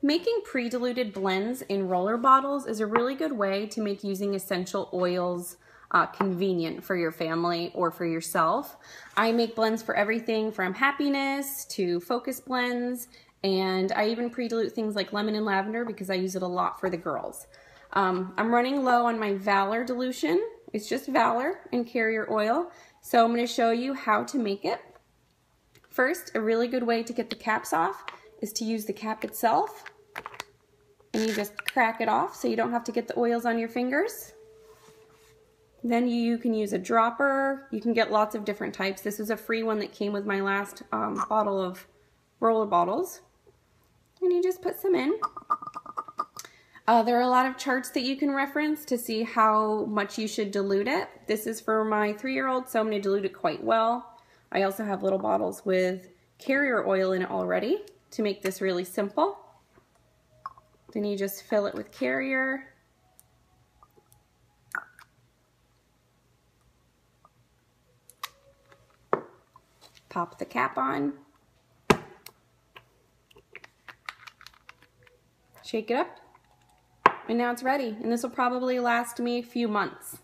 Making pre-diluted blends in roller bottles is a really good way to make using essential oils convenient for your family or for yourself. I make blends for everything from happiness to focus blends, and I even pre-dilute things like lemon and lavender because I use it a lot for the girls. I'm running low on my Valor dilution. It's just Valor and carrier oil. So I'm going to show you how to make it. First, a really good way to get the caps off is to use the cap itself. And you just crack it off so you don't have to get the oils on your fingers. Then you can use a dropper. You can get lots of different types. This is a free one that came with my last bottle of roller bottles. And you just put some in. There are a lot of charts that you can reference to see how much you should dilute it. This is for my 3-year-old, so I'm going to dilute it quite well. I also have little bottles with carrier oil in it already to make this really simple. Then you just fill it with carrier. Pop the cap on. Shake it up. And now it's ready. And this will probably last me a few months.